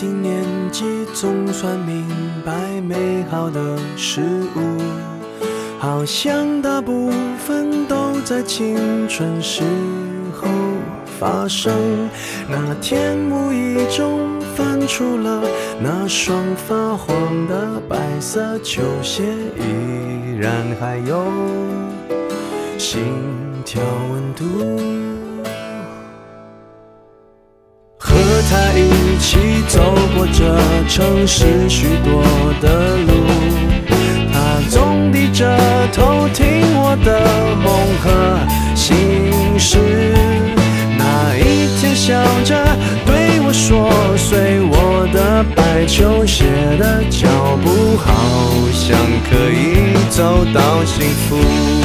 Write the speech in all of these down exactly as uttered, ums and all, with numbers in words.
定年纪，总算明白美好的事物，好像大部分都在青春时候发生。那天无意中翻出了那双发黄的白色球鞋，依然还有心跳温度。和他一起走过这城市许多的路，他总低着头听我的梦和心事。那一天笑着对我说，随我的白球鞋的脚步，好像可以走到幸福。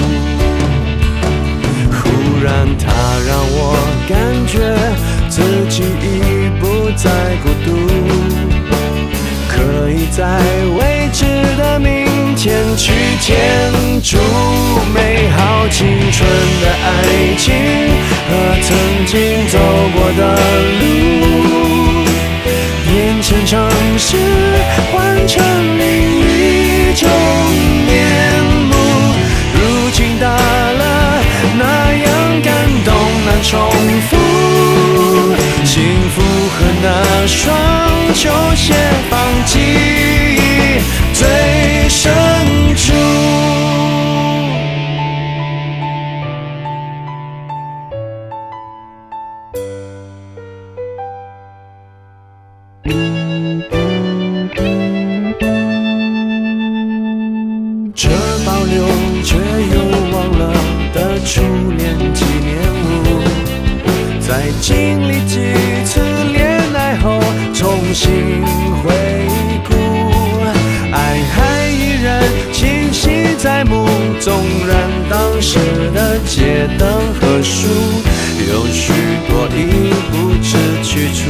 忽然他让我感觉自己已不再孤独，可以在未知的明天去填筑美好青春的爱情和曾经走过的路，变成城市，换成另一种面目。如今大了，那样感动难重复，幸福和那双球鞋放记忆最深处。这保留却又忘了的初恋纪念物，在经历几次恋爱后重新回顾，爱还依然清晰在目，纵然当时的街灯和树有许多已不知去处。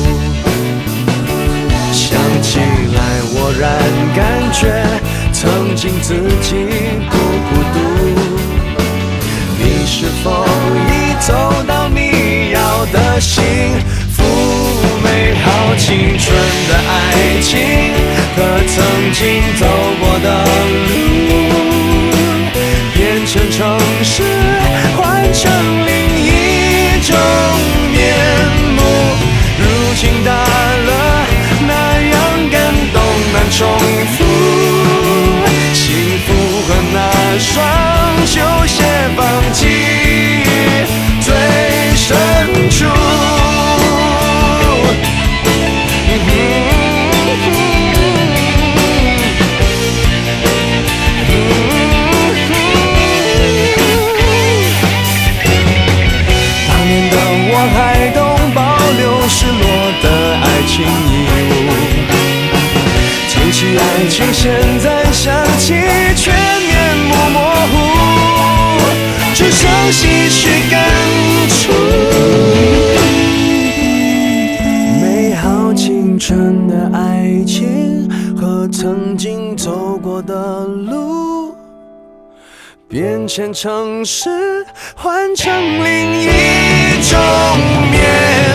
想起来我然感觉曾经自己不孤独，你是否已走到你要的幸福？美好青春的爱情和曾经走过的路，变成城市，换成另一种面目。如今大了，那样感动难重复，幸福和那双球鞋放记忆最深处。当年的我还懂保留失落的爱情义务，捡起爱情现在想起却面目模糊，只剩唏嘘感触。美好青春的爱情和曾经走过的路，变成城市，换成另一种面